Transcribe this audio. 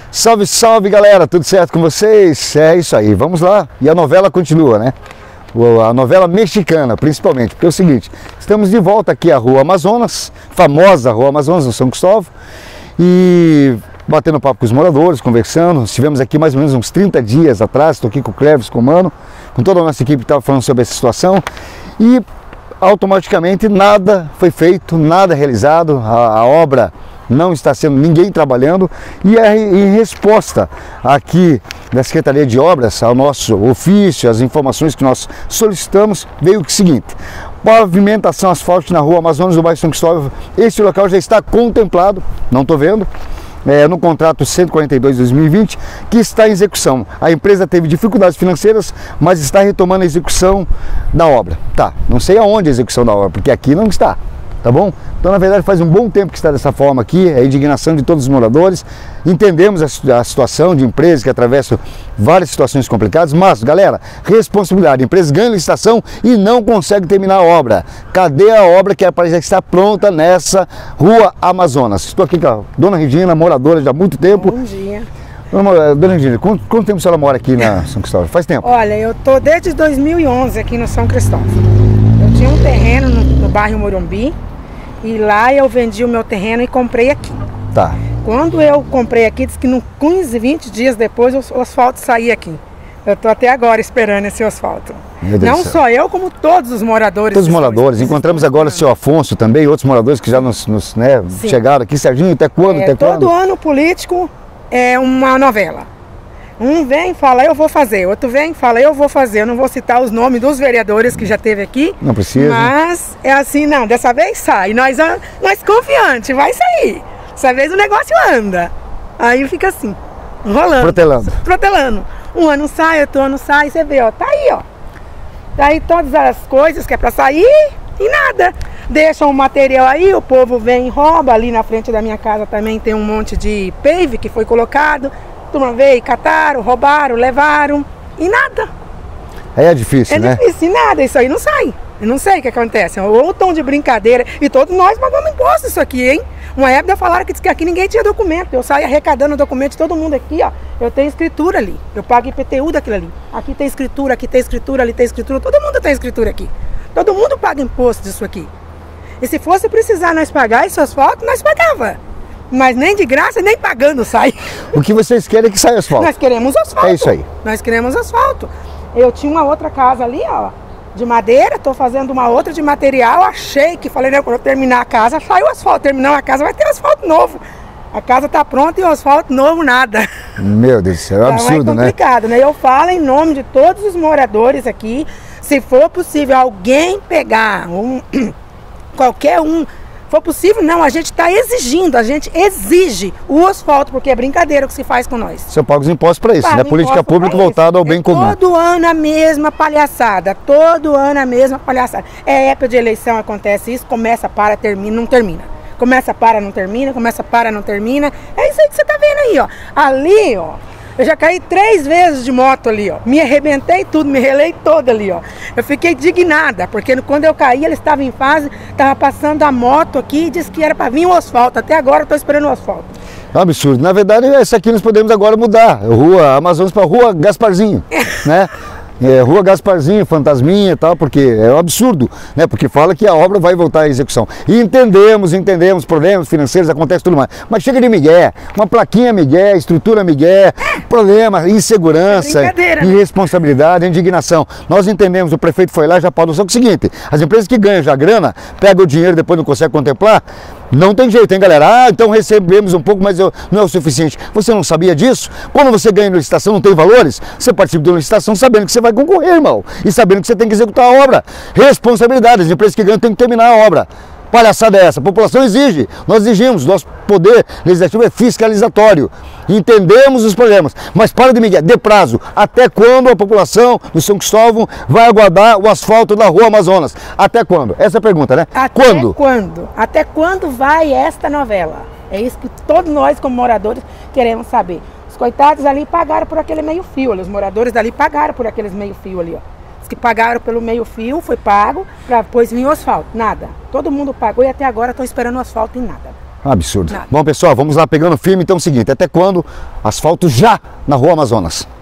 Salve, salve galera, tudo certo com vocês? É isso aí, vamos lá. E a novela continua, né? A novela mexicana, principalmente, porque é o seguinte, estamos de volta aqui à Rua Amazonas, famosa Rua Amazonas, no São Cristóvão, e batendo papo com os moradores, conversando. Estivemos aqui mais ou menos uns 30 dias atrás, estou aqui com o Cleves, com o Mano, com toda a nossa equipe que estava falando sobre essa situação, e automaticamente nada foi feito, nada realizado, a obra não está sendo ninguém trabalhando, e em resposta aqui da Secretaria de Obras ao nosso ofício, as informações que nós solicitamos, veio o seguinte: pavimentação asfáltica na Rua Amazonas do bairro São Cristóvão. Esse local já está contemplado, não estou vendo, no contrato 142/2020, que está em execução. A empresa teve dificuldades financeiras, mas está retomando a execução da obra. Tá, não sei aonde a execução da obra, porque aqui não está, tá bom? Então, na verdade, faz um bom tempo que está dessa forma aqui, é a indignação de todos os moradores. Entendemos a situação de empresas que atravessam várias situações complicadas, mas, galera, responsabilidade. A empresa ganha licitação e não consegue terminar a obra. Cadê a obra que parece que está pronta nessa Rua Amazonas? Estou aqui com a Dona Regina, moradora já há muito tempo. Bom dia. Dona Regina, quanto tempo a senhora mora aqui na São Cristóvão? Faz tempo? Olha, eu tô desde 2011 aqui no São Cristóvão. Eu tinha um terreno no bairro Morumbi, e lá eu vendi o meu terreno e comprei aqui. Tá. Quando eu comprei aqui, disse que no 15, 20 dias depois o asfalto saía aqui. Eu tô até agora esperando esse asfalto. Não só eu, como todos os moradores. Todos os moradores. Encontramos agora o seu Afonso também, outros moradores que já nos chegaram aqui. Serginho, até quando? Todo ano político é uma novela. Um vem e fala, eu vou fazer. Outro vem e fala, eu vou fazer. Eu não vou citar os nomes dos vereadores que já teve aqui. Não precisa. Mas é assim, não, dessa vez sai. Nós confiantes, vai sair. Dessa vez o negócio anda. Aí fica assim, rolando. Protelando. Um ano sai, outro ano sai, você vê, ó, tá aí, ó. Tá aí todas as coisas que é pra sair e nada. Deixam o material aí, o povo vem e rouba. Ali na frente da minha casa também tem um monte de pave que foi colocado. Uma vez cataram, roubaram, levaram e nada. Aí é difícil, né? É difícil, e nada, isso aí não sai. Eu não sei o que acontece. Ou tom de brincadeira. E todos nós pagamos imposto isso aqui, hein? Uma época falaram que aqui ninguém tinha documento. Eu saí arrecadando documento de todo mundo aqui, ó. Eu tenho escritura ali. Eu pago IPTU daquilo ali. Aqui tem escritura, ali tem escritura. Todo mundo tem escritura aqui. Todo mundo paga imposto disso aqui. E se fosse precisar nós pagar esse asfalto, nós pagava. Mas nem de graça, nem pagando sai. O que vocês querem é que saia asfalto? Nós queremos asfalto. É isso aí. Nós queremos asfalto. Eu tinha uma outra casa ali, ó, de madeira, tô fazendo uma outra de material, achei que, falei, né, quando eu terminar a casa, sai o asfalto. Terminar a casa, vai ter asfalto novo. A casa tá pronta e o asfalto novo, nada. Meu Deus do céu, é um absurdo, né? É complicado, né? Eu falo em nome de todos os moradores aqui, se for possível alguém pegar, qualquer um, for possível, não, a gente está exigindo, a gente exige o asfalto, porque é brincadeira o que se faz com nós. Você paga os impostos para isso, né? Política pública voltada ao bem comum. Todo ano a mesma palhaçada, É época de eleição, acontece isso, começa, para, termina, não termina. Começa, para, não termina, começa, para, não termina. É isso aí que você tá vendo aí, ó. Ali, ó, eu já caí 3 vezes de moto ali, ó. Me arrebentei tudo, me relei toda ali, ó. Eu fiquei indignada, porque quando eu caí, ele estava em fase, estava passando a moto aqui e disse que era para vir o asfalto. Até agora eu estou esperando o asfalto. É um absurdo. Na verdade, essa aqui nós podemos agora mudar. Rua Amazonas para Rua Gasparzinho, né? Rua Gasparzinho, Fantasminha e tal, porque é um absurdo, né? Porque fala que a obra vai voltar à execução. E entendemos, problemas financeiros, acontece tudo mais. Mas chega de migué, uma plaquinha migué, estrutura migué, problema, insegurança, irresponsabilidade, indignação. Nós entendemos, o prefeito foi lá e já falou só que é o seguinte: as empresas que ganham já grana, pegam o dinheiro e depois não conseguem contemplar, não tem jeito, hein, galera? Então recebemos um pouco, mas não é o suficiente. Você não sabia disso? Quando você ganha em licitação, não tem valores, você participa de uma licitação sabendo que você vai concorrer, irmão, e sabendo que você tem que executar a obra. Responsabilidade, as empresas que ganham têm que terminar a obra. Palhaçada é essa? A população exige, nós exigimos, nosso poder legislativo é fiscalizatório. Entendemos os problemas, mas para de migué, dê prazo. Até quando a população do São Cristóvão vai aguardar o asfalto da Rua Amazonas? Até quando? Essa é a pergunta, né? Até quando vai esta novela? É isso que todos nós, como moradores, queremos saber. Os coitados ali pagaram por aquele meio fio, os moradores dali pagaram por aqueles meio fio ali, ó. Os que pagaram pelo meio fio, foi pago, para depois vir o asfalto. Nada. Todo mundo pagou e até agora estão esperando o asfalto e nada. Absurdo. Nada. Bom, pessoal, vamos lá pegando firme. Então é o seguinte, até quando? Asfalto já na Rua Amazonas.